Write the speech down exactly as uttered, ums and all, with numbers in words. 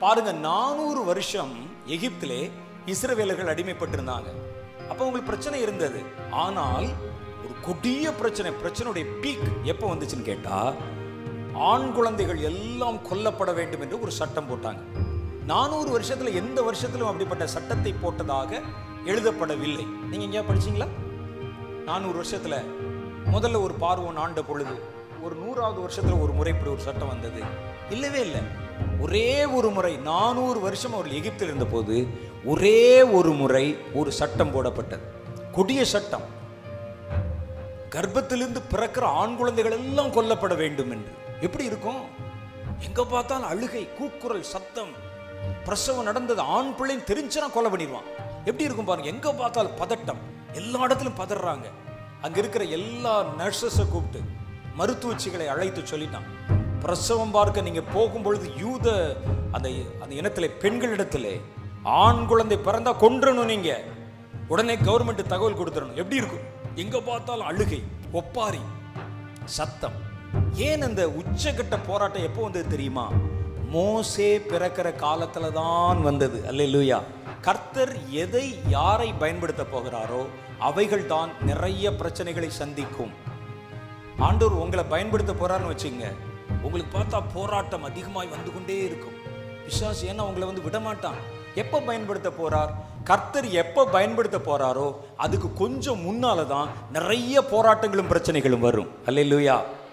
பாருங்க, நானூறு வருஷம் எகிப்திலே இஸ்ரவேலர்கள் அடிமைப்பட்டிருந்தாங்க. அப்ப உங்களுக்கு பிரச்சனை இருந்தது. ஆனால் ஒரு கொடிய பிரச்சனை, பிரச்சனையுடைய பீக் எப்போ வந்துச்சுன்னு கேட்டா, ஆண் குழந்தைகள் எல்லாம் கொல்லப்பட வேண்டும் என்று ஒரு சட்டம் போட்டாங்க. நானூறு வருஷத்துல எந்த வருஷத்திலும் அப்படிப்பட்ட சட்டத்தை போட்டதாக எழுதப்படவில்லை. நீங்க எங்கேயா படிச்சீங்களா? நானூறு வருஷத்துல முதல்ல ஒரு பார்வோன் ஆண்ட பொழுது ஒரு நூறாவது வருஷத்துல ஒரு முறை இப்படி ஒரு சட்டம் வந்தது? இல்லவே இல்லை. ஒரே ஒரு முறை நானூறு வருஷம் அவர்கள் எகிப்தில் இருந்த போது ஒரே ஒரு முறை ஒரு சட்டம் போடப்பட்டது, கொடிய சட்டம். கர்ப்பத்திலிருந்து பிறக்கிற ஆண் குழந்தைகள் எல்லாம் கொல்லப்பட வேண்டும் என்று. எப்படி இருக்கும்? எங்க பார்த்தாலும் அழுகை, கூக்குரல், சத்தம். பிரசவம் நடந்தது, ஆண் பிள்ளைன்னு தெரிஞ்சுனா கொலை பண்ணிடுவான். எப்படி இருக்கும் பாருங்க. எங்க பார்த்தாலும் பதட்டம், எல்லா இடத்திலும் பதறாங்க. அங்க இருக்கிற எல்லா நர்சஸை கூப்பிட்டு மருத்துவச்சிகளை அழைத்து சொல்லிட்டான், பிரசவம் பார்க்க நீங்க போகும் பொழுது யூத அந்த அந்த இனத்திலே பெண்களிடத்திலே ஆண் குழந்தை பிறந்தா கொன்றணும், நீங்க உடனே கவர்மெண்ட் தகவல் கொடுத்துடணும். எப்படி இருக்கும்? எங்க பார்த்தாலும் அழுகை, ஒப்பாரி, சத்தம். ஏன் அந்த உச்சகட்ட போராட்டம் எப்போ வந்தது தெரியுமா? மோசே பிறக்கிற காலத்துல தான் வந்தது. அல்லேலூயா. கர்த்தர் எதை யாரை பயன்படுத்த போகிறாரோ அவைகள் தான் நிறைய பிரச்சனைகளை சந்திக்கும். ஆண்டவர் உங்களை பயன்படுத்த போறாருன்னு வச்சுங்க, உங்களுக்கு பார்த்தா போராட்டம் அதிகமாய் வந்து கொண்டே இருக்கும். பிசாசு ஏன்னா உங்களை வந்து விடமாட்டான். எப்ப பயன்படுத்த போறார்? கர்த்தர் எப்ப பயன்படுத்த போறாரோ அதுக்கு கொஞ்சம் முன்னால தான் நிறைய போராட்டங்களும் பிரச்சனைகளும் வரும். அல்லேலூயா.